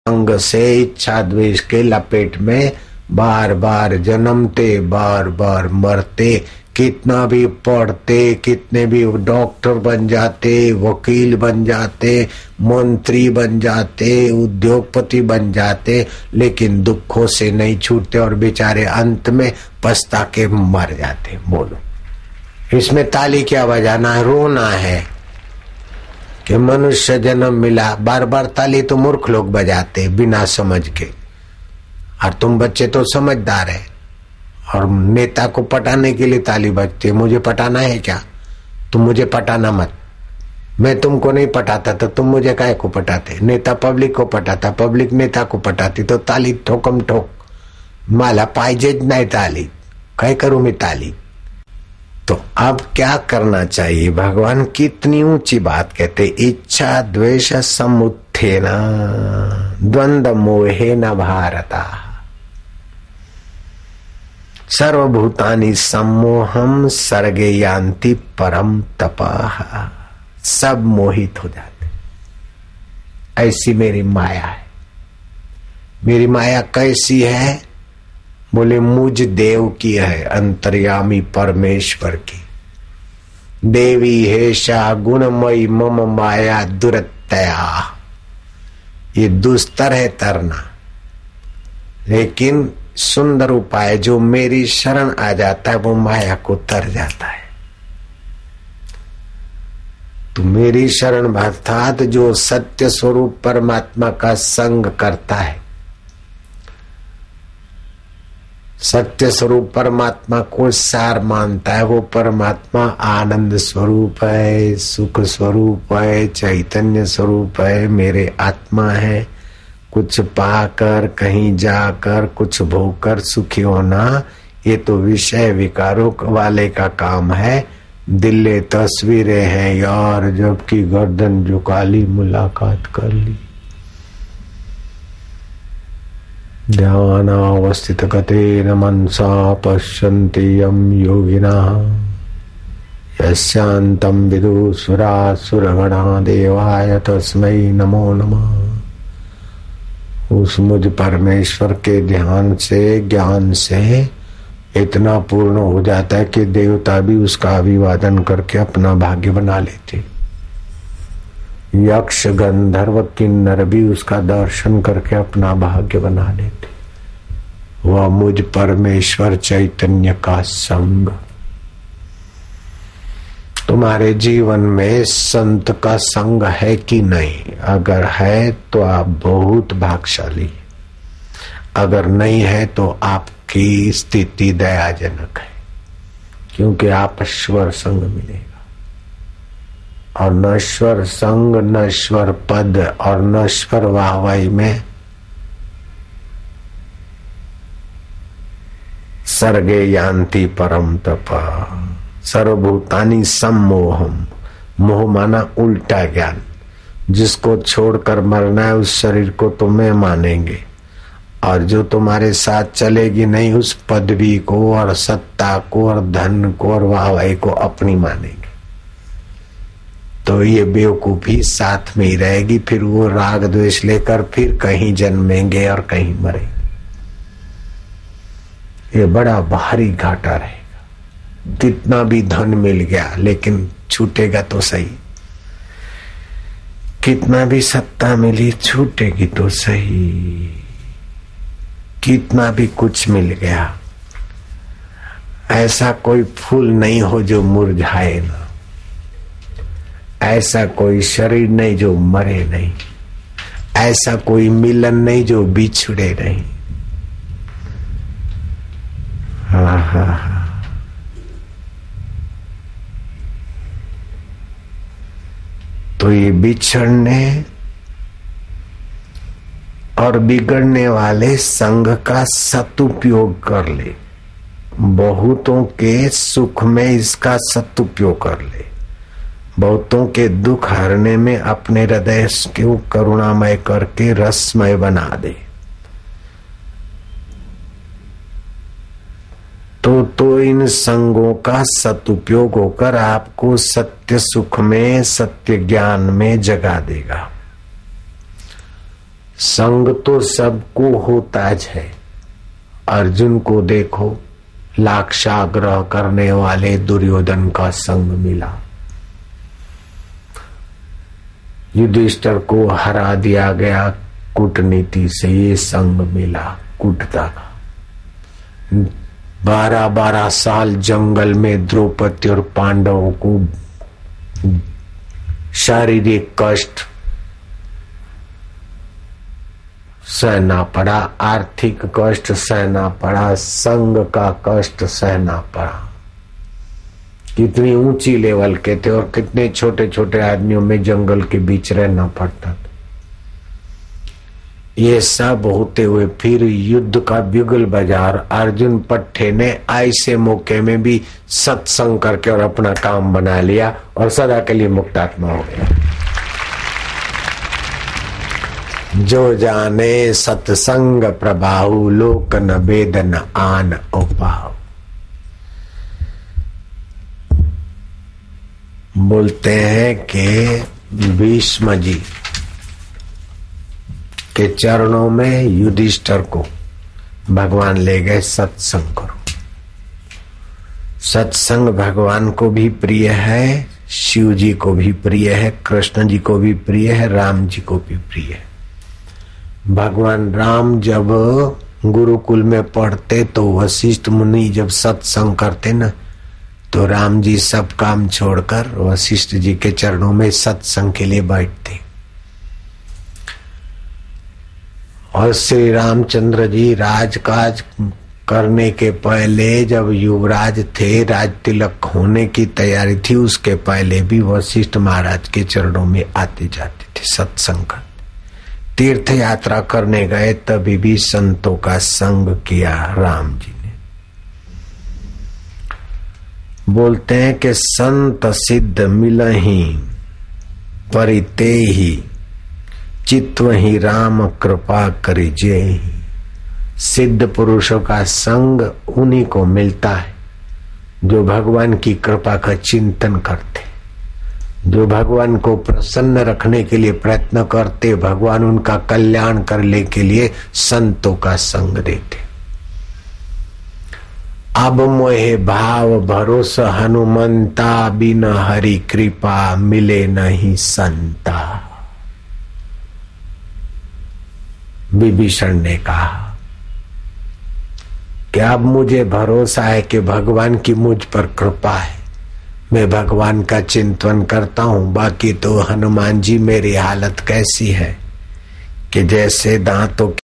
अंग से इच्छा द्वेष के लपेट में बार बार जन्मते बार बार मरते। कितना भी पढ़ते, कितने भी डॉक्टर बन जाते, वकील बन जाते, मंत्री बन जाते, उद्योगपति बन जाते, लेकिन दुखों से नहीं छूटते और बेचारे अंत में पछता के मर जाते। बोलो इसमें ताली क्या बजाना है? रोना है कि मनुष्य जन्म मिला। बार बार ताली तो मूर्ख लोग बजाते बिना समझ के, और तुम बच्चे तो समझदार है और नेता को पटाने के लिए ताली बजती। मुझे पटाना है क्या? तुम मुझे पटाना मत। मैं तुमको नहीं पटाता तो तुम मुझे काहे को पटाते? नेता पब्लिक को पटाता, पब्लिक नेता को पटाती, तो ताली ठोकम ठोक। मला पाहिजेच नाही ताली, काय करूं मैं ताली? तो अब क्या करना चाहिए? भगवान कितनी ऊंची बात कहते, इच्छा द्वेष समुत्थेन द्वंद्व मोहेन भारता सर्वभूतानि सम्मोहम सर्गे यान्ति परम तपः। सब मोहित हो जाते। ऐसी मेरी माया है। मेरी माया कैसी है? बोले मुझ देव की है, अंतर्यामी परमेश्वर की। देवी हेषा गुणमयी मम माया दुरतया। ये दुस्तर है तरना, लेकिन सुंदर उपाय जो मेरी शरण आ जाता है वो माया को तर जाता है। तो मेरी शरण अर्थात जो सत्य स्वरूप परमात्मा का संग करता है, सत्य स्वरूप परमात्मा को सार मानता है, वो परमात्मा आनंद स्वरूप है, सुख स्वरूप है, चैतन्य स्वरूप है, मेरे आत्मा है। कुछ पाकर, कहीं जाकर, कुछ भोकर सुखी होना, ये तो विषय विकारों वाले का काम है। दिल्ले तस्वीरें हैं यार, जबकि गर्दन झुका ली, मुलाकात कर ली। ध्यानावस्थित गतेन मनसा पश्यन्ति यं योगिनः यस्यान्तं विदुषुरासुरगणा देवाय तस्मै नमो नमः। उस मुझ परमेश्वर के ध्यान से, ज्ञान से इतना पूर्ण हो जाता है कि देवता भी उसका अभिवादन करके अपना भाग्य बना लेते। यक्ष गंधर्व किन्नर भी उसका दर्शन करके अपना भाग्य बना लेते। वह मुझ परमेश्वर चैतन्य का संग। तुम्हारे जीवन में संत का संग है कि नहीं? अगर है तो आप बहुत भाग्यशाली, अगर नहीं है तो आपकी स्थिति दयाजनक है, क्योंकि आप ईश्वर संग मिलेगा। और नश्वर संग, नश्वर पद और नश्वर वाहवाही में सर्गे यान्ति परम तपः सर्वभूतानि सम्मोहम। मोह माना उल्टा ज्ञान। जिसको छोड़कर मरना है उस शरीर को तुम्हें मानेंगे, और जो तुम्हारे साथ चलेगी नहीं उस पदवी को और सत्ता को और धन को और वाहवाही को अपनी मानेंगे। तो ये बेवकूफी साथ में ही रहेगी। फिर वो राग द्वेष लेकर फिर कहीं जन्मेंगे और कहीं मरेंगे। ये बड़ा भारी घाटा रहेगा। कितना भी धन मिल गया लेकिन छूटेगा तो सही। कितना भी सत्ता मिली छूटेगी तो सही। कितना भी कुछ मिल गया, ऐसा कोई फूल नहीं हो जो मुरझाए ना, ऐसा कोई शरीर नहीं जो मरे नहीं, ऐसा कोई मिलन नहीं जो बिछड़े नहीं। हाँ हाँ हाँ। तो ये बिछड़ने और बिगड़ने वाले संग का सदुपयोग कर ले। बहुतों के सुख में इसका सदुपयोग कर ले। बहुतों के दुख हरने में अपने हृदय को करुणामय करके रसमय बना दे। तो इन संगों का सदुपयोग होकर आपको सत्य सुख में, सत्य ज्ञान में जगा देगा। संग तो सबको होता है। अर्जुन को देखो, लाक्षाग्रह करने वाले दुर्योधन का संग मिला। युधिष्ठिर को हरा दिया गया कूटनीति से, ये संग मिला कूटता का। 12-12 साल जंगल में द्रौपदी और पांडवों को शारीरिक कष्ट सहना पड़ा, आर्थिक कष्ट सहना पड़ा, संग का कष्ट सहना पड़ा। कितनी ऊंची लेवल के थे और कितने छोटे छोटे आदमियों में जंगल के बीच रहना पड़ता था। ये सब होते हुए फिर युद्ध का बिगुल बाजार अर्जुन पट्टे ने ऐसे मौके में भी सत्संग करके और अपना काम बना लिया और सदा के लिए मुक्तात्मा हो गया। जो जाने सत्संग प्रभाऊ, लोक न वेद न आन उपाऊ। बोलते हैं कि भीष्म जी के चरणों में युधिष्ठिर को भगवान ले गए, सत्संग करो। सत्संग भगवान को भी प्रिय है, शिव जी को भी प्रिय है, कृष्ण जी को भी प्रिय है, राम जी को भी प्रिय है। भगवान राम जब गुरुकुल में पढ़ते तो वशिष्ठ मुनि जब सत्संग करते न, तो राम जी सब काम छोड़कर वशिष्ठ जी के चरणों में सत्संग के लिए बैठते। और श्री रामचंद्र जी राजकाज करने के पहले जब युवराज थे, राज तिलक होने की तैयारी थी, उसके पहले भी वशिष्ठ महाराज के चरणों में आते जाते थे, सत्संग करते। तीर्थ यात्रा करने गए तभी भी संतों का संग किया राम जी ने। बोलते हैं कि संत सिद्ध मिलहि परिते ही, चित्वहि राम कृपा करिजे। सिद्ध पुरुषों का संग उन्हीं को मिलता है जो भगवान की कृपा का चिंतन करते, जो भगवान को प्रसन्न रखने के लिए प्रयत्न करते, भगवान उनका कल्याण करने के लिए संतों का संग देते। अब मोहे भाव भरोसा हनुमंता, बिन हरि कृपा मिले नहीं संता। विभीषण ने कहा कि अब मुझे भरोसा है कि भगवान की मुझ पर कृपा है, मैं भगवान का चिंतन करता हूं। बाकी तो हनुमान जी मेरी हालत कैसी है कि जैसे दांतों